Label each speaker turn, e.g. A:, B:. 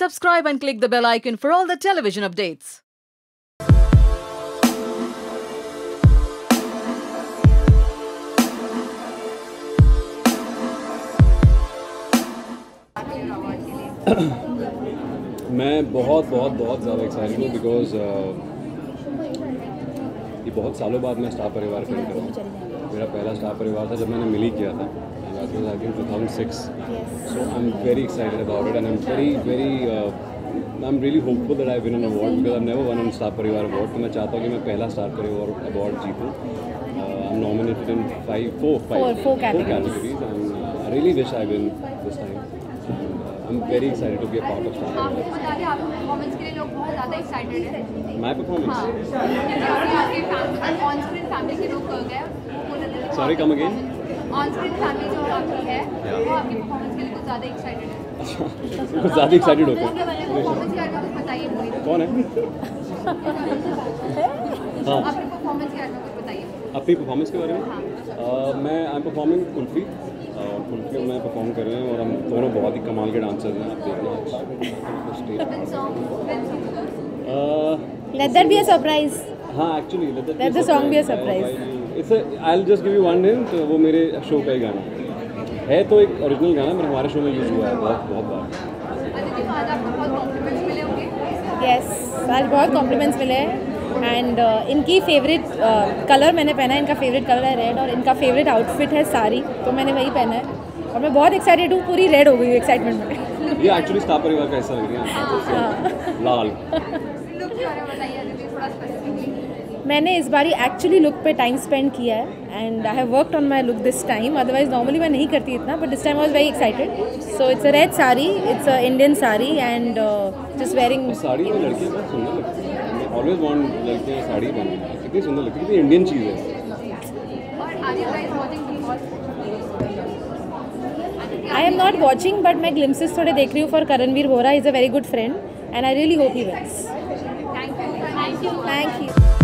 A: Subscribe and click the bell icon for all the television updates.
B: मैं बहुत ज़्यादा excited हूँ बिकॉज ये बहुत सालों बाद मैं स्टार परिवार फिल्म कर रहा हूँ। मेरा पहला स्टार परिवार था जब मैंने मिली किया था, that was I think 2006. So I'm very excited about it and I'm really hopeful that I win an award because I've never won a Star Parivar award. तो मैं चाहता हूँ कि मैं पहला Star Parivar award जीतूँ. I'm nominated in four categories and I really wish I win this time. I'm very excited to be a part of Star Parivar.
C: आपको बता दें, आपके परफॉर्मेंस के लिए लोग बहुत ज़्यादा एक्साइटेड हैं।
B: My performance?
C: हाँ, ऑन स्क्रीन फैमिली के लोग गए।
B: Sorry, come again?
C: On screen family जो आपकी है, वो आपके परफॉर्मेंस के लिए कुछ ज़्यादा एक्साइटेड है।
B: कुछ ज़्यादा एक्साइटेड होते हैं।
C: परफॉर्मेंस के बारे में कुछ बताइए मुझे।
B: कौन है? हाँ।
C: अपने परफॉर्मेंस के बारे में कुछ बताइए।
B: अपनी परफॉर्मेंस के बारे में मैं आई एम परफॉर्मिंग कुल्फी और कुल्फी में परफॉर्म कर रहे हैं और हम दोनों बहुत ही कमाल के डांसर्स हैं। आप देखना
D: Let that be a surprise.
B: हाँ actually
D: Let the song be a surprise.
B: I'll just give you one hint. वो मेरे शो का ही गाना है तो एक ओरिजिनल गाना मेरे हमारे शो में यूज़ हुआ है बहुत बार।
C: अदिति, आज आपको बहुत कॉम्प्लीमेंट्स मिले होंगे।
D: Yes, आज बहुत कॉम्प्लीमेंट्स मिले हैं एंड इनकी फेवरेट कलर मैंने पहना है। इनका फेवरेट कलर है रेड और इनका फेवरेट आउटफिट है साड़ी, तो मैंने वही पहना है और मैं बहुत एक्साइटेड हूँ। पूरी रेड हो गई हूँ एक्साइटमेंट में।
B: ये एक्चुअली स्टार परिवार का हिस्सा लग रही है लाल।
C: लुक के बारे में बताइए अदिति, थोड़ा स्पेसिफिकली।
D: मैंने इस बारी एक्चुअली लुक पे टाइम स्पेंड किया है and I have worked on my look this time. Otherwise normally मैं नहीं करती इतना, but this time I was very excited. So it's a red sari, it's a Indian sari and just wearing.
B: Sari में लड़कियाँ बहुत सुंदर लगती हैं। ऑलवेज वांट लड़कियाँ साड़ी पहनना, कितनी सुंदर लगती है, कितनी इंडियन चीज़ है।
C: और are you guys watching Bigg Boss?
D: I am not watching but मैं ग्लिम्सेस थोड़े देख रही हूँ for Karanveer Bora. Is a very good friend and I really hope he wins.
C: Thank you.
D: Thank you.